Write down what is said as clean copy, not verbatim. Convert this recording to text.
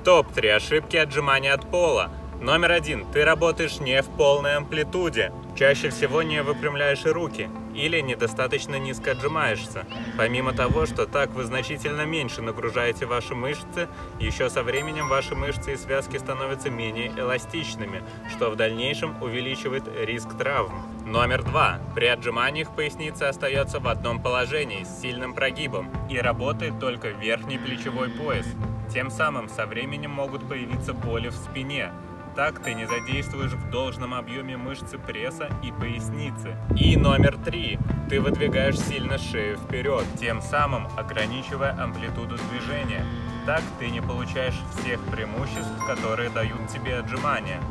Топ-3 ошибки отжимания от пола. Номер 1. Ты работаешь не в полной амплитуде. Чаще всего не выпрямляешь руки или недостаточно низко отжимаешься. Помимо того, что так вы значительно меньше нагружаете ваши мышцы, еще со временем ваши мышцы и связки становятся менее эластичными, что в дальнейшем увеличивает риск травм. Номер 2. При отжиманиях поясница остается в одном положении с сильным прогибом и работает только верхний плечевой пояс. Тем самым со временем могут появиться боли в спине. Так ты не задействуешь в должном объеме мышцы пресса и поясницы. И номер 3. Ты выдвигаешь сильно шею вперед, тем самым ограничивая амплитуду движения. Так ты не получаешь всех преимуществ, которые дают тебе отжимания.